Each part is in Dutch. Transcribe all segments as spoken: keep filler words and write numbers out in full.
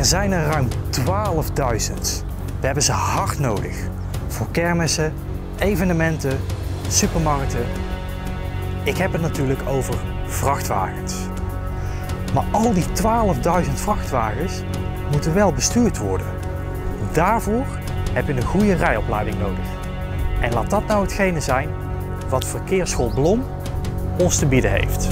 Er zijn er ruim twaalfduizend. We hebben ze hard nodig. Voor kermissen, evenementen, supermarkten. Ik heb het natuurlijk over vrachtwagens. Maar al die twaalfduizend vrachtwagens moeten wel bestuurd worden. Daarvoor heb je een goede rijopleiding nodig. En laat dat nou hetgene zijn wat Verkeersschool Blom ons te bieden heeft.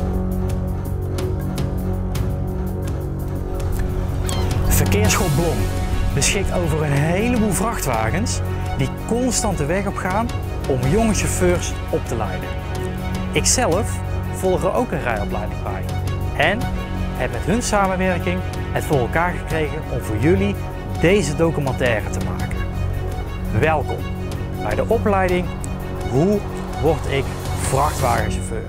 Verkeersschool Blom beschikt over een heleboel vrachtwagens die constant de weg op gaan om jonge chauffeurs op te leiden. Ikzelf volg er ook een rijopleiding bij en heb met hun samenwerking het voor elkaar gekregen om voor jullie deze documentaire te maken. Welkom bij de opleiding Hoe word ik vrachtwagenchauffeur?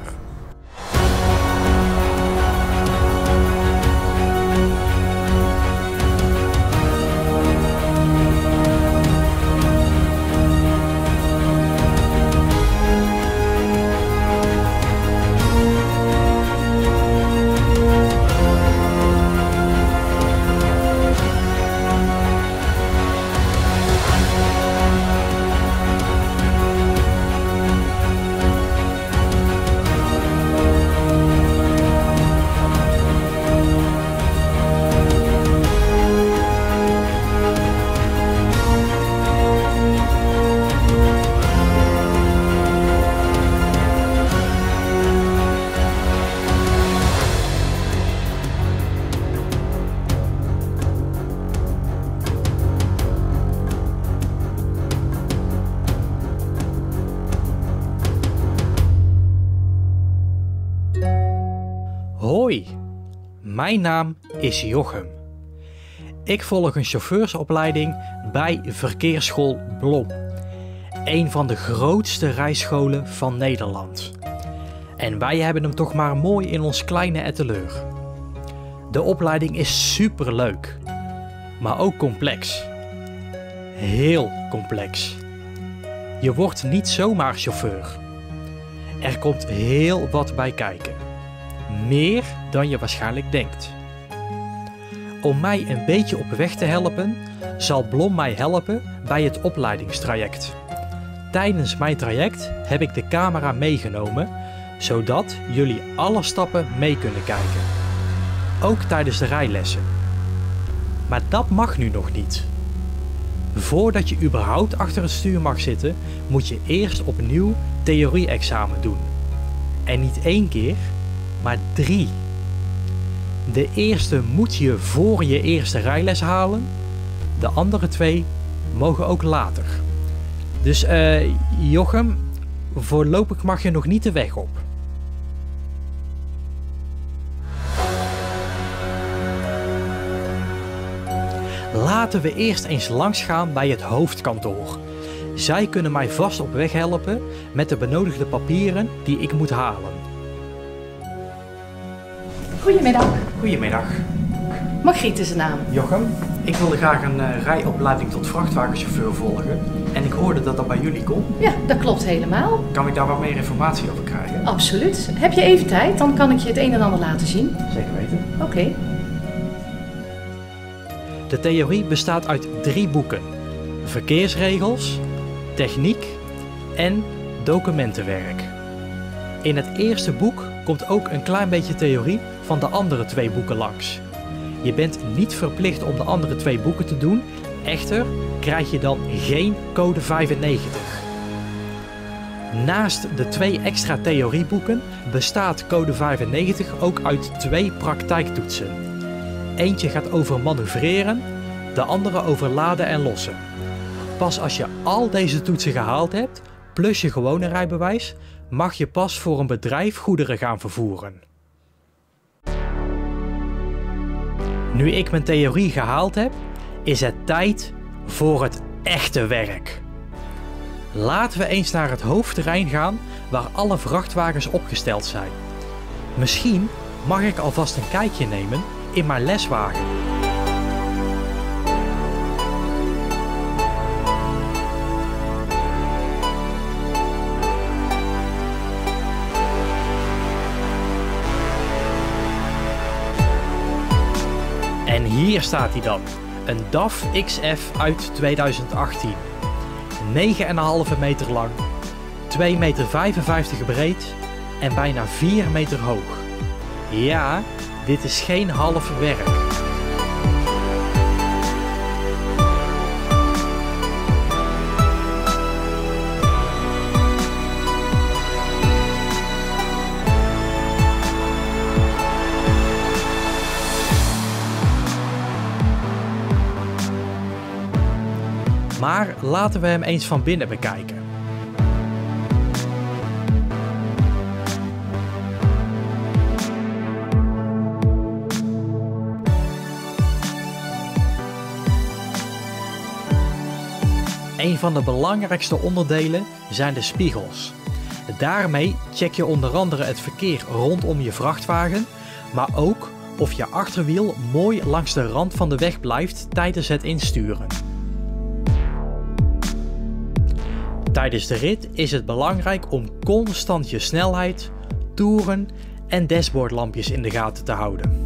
Hoi, mijn naam is Jochem. Ik volg een chauffeursopleiding bij Verkeersschool Blom, een van de grootste rijscholen van Nederland. En wij hebben hem toch maar mooi in ons kleine atelier. De opleiding is superleuk, maar ook complex. Heel complex. Je wordt niet zomaar chauffeur. Er komt heel wat bij kijken. Meer dan je waarschijnlijk denkt. Om mij een beetje op weg te helpen, zal Blom mij helpen bij het opleidingstraject. Tijdens mijn traject heb ik de camera meegenomen, zodat jullie alle stappen mee kunnen kijken. Ook tijdens de rijlessen. Maar dat mag nu nog niet. Voordat je überhaupt achter het stuur mag zitten, moet je eerst opnieuw theorie-examen doen. En niet één keer, maar drie. De eerste moet je voor je eerste rijles halen. De andere twee mogen ook later. Dus uh, Jochem, voorlopig mag je nog niet de weg op. Laten we eerst eens langsgaan bij het hoofdkantoor. Zij kunnen mij vast op weg helpen met de benodigde papieren die ik moet halen. Goedemiddag. Goedemiddag. Margriet is de naam. Jochem, ik wilde graag een uh, rijopleiding tot vrachtwagenchauffeur volgen. En ik hoorde dat dat bij jullie kon. Ja, dat klopt helemaal. Kan ik daar wat meer informatie over krijgen? Absoluut. Heb je even tijd? Dan kan ik je het een en ander laten zien. Zeker weten. Oké. Okay. De theorie bestaat uit drie boeken. Verkeersregels, techniek en documentenwerk. In het eerste boek komt ook een klein beetje theorie van de andere twee boeken langs. Je bent niet verplicht om de andere twee boeken te doen, echter krijg je dan geen code vijfennegentig. Naast de twee extra theorieboeken bestaat code vijfennegentig ook uit twee praktijktoetsen. Eentje gaat over manoeuvreren, de andere over laden en lossen. Pas als je al deze toetsen gehaald hebt, plus je gewone rijbewijs, mag je pas voor een bedrijf goederen gaan vervoeren. Nu ik mijn theorie gehaald heb, is het tijd voor het echte werk. Laten we eens naar het hoofdterrein gaan waar alle vrachtwagens opgesteld zijn. Misschien mag ik alvast een kijkje nemen in mijn leswagen. En hier staat hij dan. Een D A F X F uit tweeduizend achttien. negen komma vijf meter lang, twee meter vijfenvijftig breed en bijna vier meter hoog. Ja, dit is geen half werk. Maar laten we hem eens van binnen bekijken. Een van de belangrijkste onderdelen zijn de spiegels. Daarmee check je onder andere het verkeer rondom je vrachtwagen, maar ook of je achterwiel mooi langs de rand van de weg blijft tijdens het insturen. Tijdens de rit is het belangrijk om constant je snelheid, toeren en dashboardlampjes in de gaten te houden.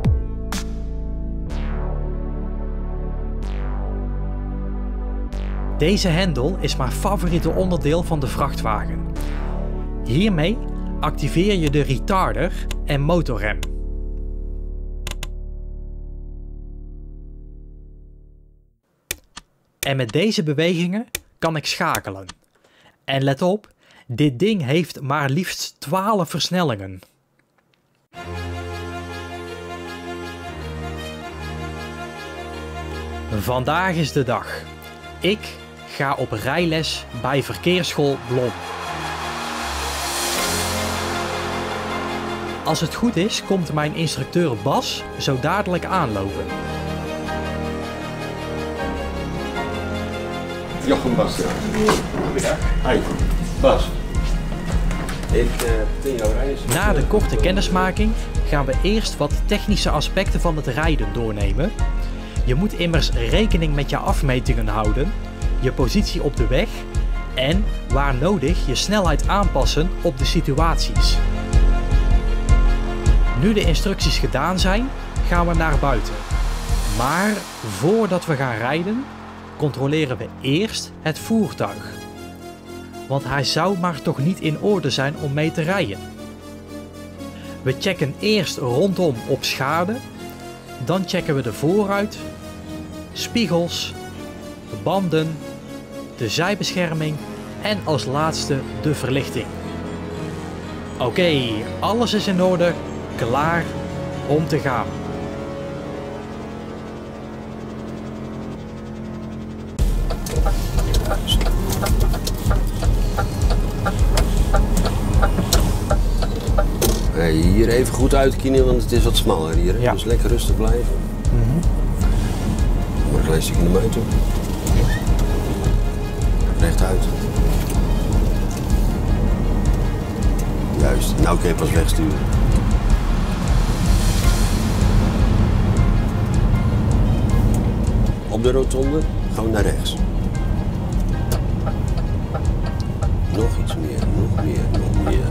Deze hendel is mijn favoriete onderdeel van de vrachtwagen. Hiermee activeer je de retarder en motorrem. En met deze bewegingen kan ik schakelen. En let op, dit ding heeft maar liefst twaalf versnellingen. Vandaag is de dag. Ik ga op rijles bij Verkeersschool Blom. Als het goed is, komt mijn instructeur Bas zo dadelijk aanlopen. Jochem Bastiaan. Goedemiddag. Hi, Bas. Ik uh, ben jouw reis. Na de korte kennismaking gaan we eerst wat technische aspecten van het rijden doornemen. Je moet immers rekening met je afmetingen houden, je positie op de weg en, waar nodig, je snelheid aanpassen op de situaties. Nu de instructies gedaan zijn, gaan we naar buiten. Maar voordat we gaan rijden, controleren we eerst het voertuig. Want hij zou maar toch niet in orde zijn om mee te rijden. We checken eerst rondom op schade, dan checken we de voorruit, spiegels, de banden, de zijbescherming en als laatste de verlichting. Oké, okay, alles is in orde, klaar om te gaan. Hey, hier even goed uitkiezen, want het is wat smaller hier. Hè? Ja. Dus lekker rustig blijven. Mm-hmm. Maar een klein stukje naar buiten. Rechtuit. Juist, nou kun je pas wegsturen. Op de rotonde gaan we naar rechts. Nog iets meer, nog meer, nog meer.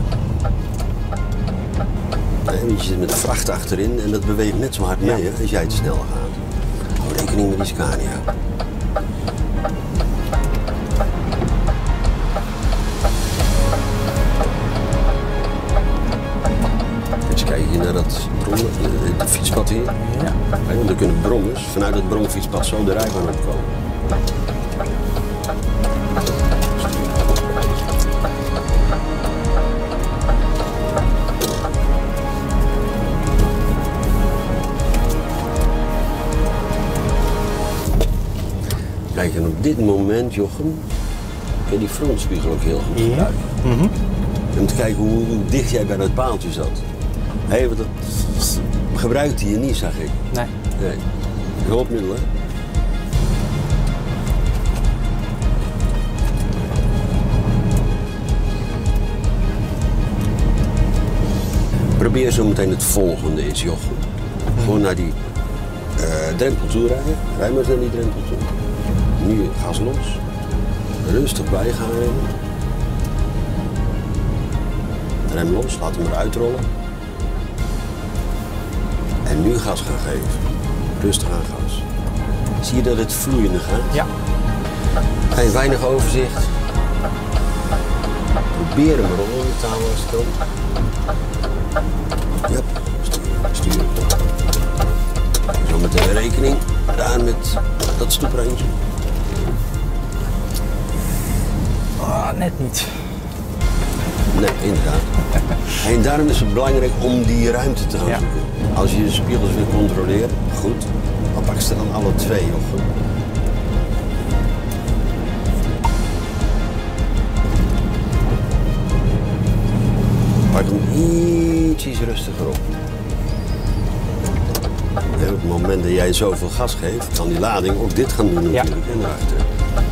Nee, je zit met de vracht achterin en dat beweegt net zo hard mee, hè, als jij te snel gaat. Hou rekening met die Scania. Eens kijken naar dat brommen, het fietspad hier. Ja. Kijk, want er kunnen brommers vanuit het bromfietspad zo de rijbaan opkomen. Kijk, en op dit moment, Jochem, kun je die frontspiegel ook heel goed gebruiken. Ja. Mm-hmm. Om te kijken hoe, hoe dicht jij bij dat paaltje zat. Hé, hey, dat gebruikte je niet, zag ik. Nee. Nee. Hulpmiddelen. Probeer zo meteen het volgende is, Jochem. Mm-hmm. Gewoon naar die uh, drempel toe rijden. Rij maar eens naar die drempel toe. Nu gas los. Rustig bij gaan remmen. Rem los, laat hem eruit rollen. En nu gas gaan geven. Rustig aan gas. Zie je dat het vloeiende gaat? Ja. Hey, weinig overzicht. Probeer hem rollen, de touw als het kan. Ja, sturen, sturen. Zo meteen rekening. Daar met dat stoeprandje. Ah, net niet. Nee, inderdaad. En daarom is het belangrijk om die ruimte te gaan Ja. zoeken. Als je de spiegels wil controleren, goed. Maar pak ze dan alle twee, Jochem. Pak hem ietsjes rustiger op. En op het moment dat jij zoveel gas geeft, kan die lading ook dit gaan doen Ja. natuurlijk. En naar achteren.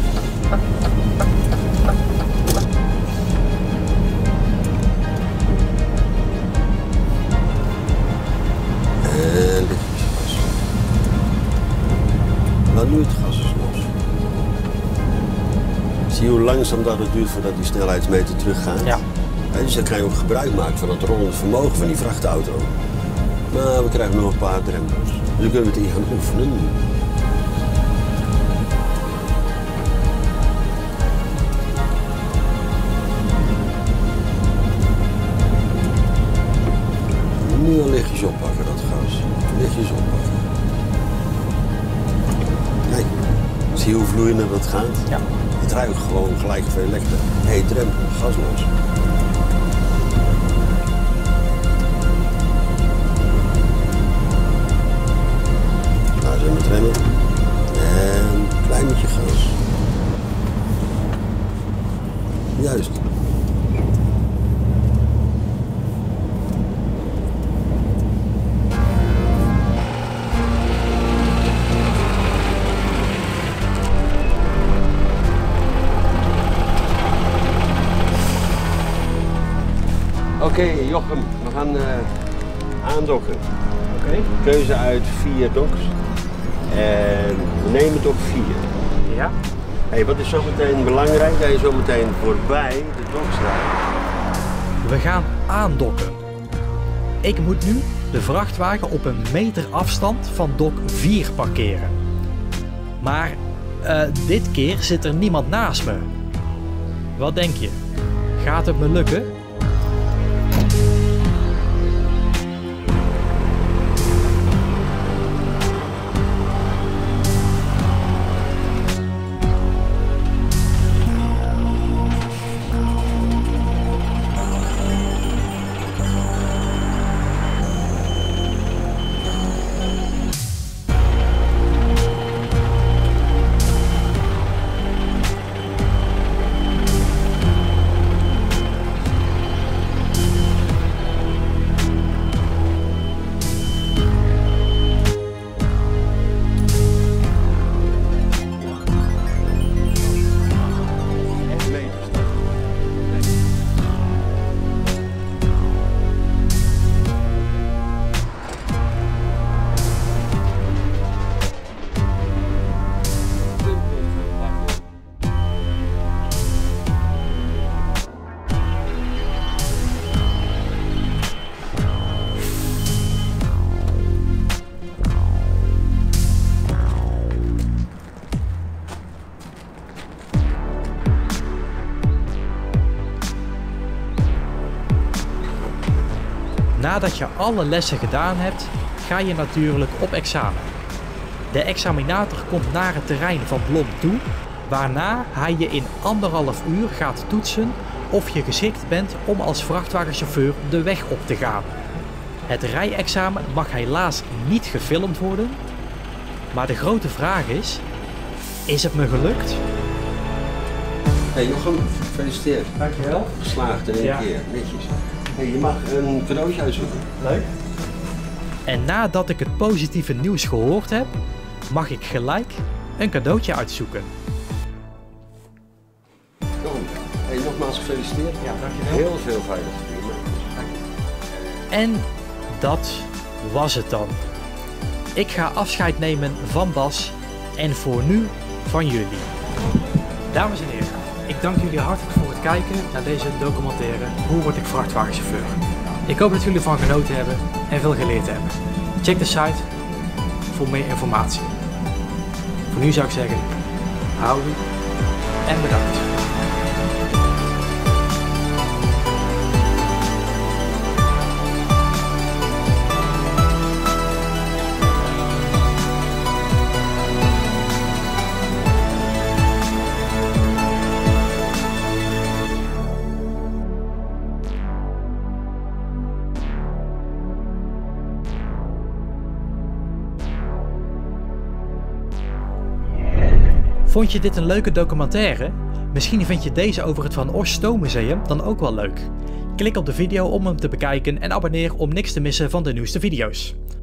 En lichtjes gas. Laat nu het gas eens los. Zie je hoe langzaam dat het duurt voordat die snelheidsmeter teruggaat? Ja. Ja, dus dan kan je ook gebruik maken van het rollend vermogen van die vrachtauto. Maar we krijgen nog een paar drempels. Dus dan kunnen we het in gaan oefenen. Nu al lichtjes oppakken, dat gas. Lichtjes oppakken. Kijk, zie je hoe vloeiender dat gaat? Ja. Het ruikt gewoon gelijk veel lekkerder. Hé, hey, drempel, gas los. Daar zijn we met remmen. En een klein beetje gas. Juist. Oké, okay, Jochem, we gaan uh, aandokken. Oké. Okay. Keuze uit vier doks. En we nemen dok vier. Ja. Hey, wat is zometeen belangrijk? Dat je zometeen voorbij de doks rijdt. We gaan aandokken. Ik moet nu de vrachtwagen op een meter afstand van dok vier parkeren. Maar uh, dit keer zit er niemand naast me. Wat denk je? Gaat het me lukken? Nadat je alle lessen gedaan hebt, ga je natuurlijk op examen. De examinator komt naar het terrein van Blom toe, waarna hij je in anderhalf uur gaat toetsen of je geschikt bent om als vrachtwagenchauffeur de weg op te gaan. Het rijexamen mag helaas niet gefilmd worden, maar de grote vraag is, is het me gelukt? Hey Jochem, gefeliciteerd. Dankjewel. Geslaagd in één Ja. keer, netjes. Hey, je mag een cadeautje uitzoeken. Leuk. En nadat ik het positieve nieuws gehoord heb, mag ik gelijk een cadeautje uitzoeken. Jochem, hey, nogmaals gefeliciteerd. Ja, dankjewel. Heel veel veilig gevoel. En dat was het dan. Ik ga afscheid nemen van Bas en voor nu van jullie. Dames en heren, ik dank jullie hartelijk voor het kijken naar deze documentaire Hoe word ik vrachtwagenchauffeur. Ik hoop dat jullie ervan genoten hebben en veel geleerd hebben. Check de site voor meer informatie. Voor nu zou ik zeggen, houdoe en bedankt. Vond je dit een leuke documentaire? Misschien vind je deze over het Van Os Stoommuseum dan ook wel leuk. Klik op de video om hem te bekijken en abonneer om niks te missen van de nieuwste video's.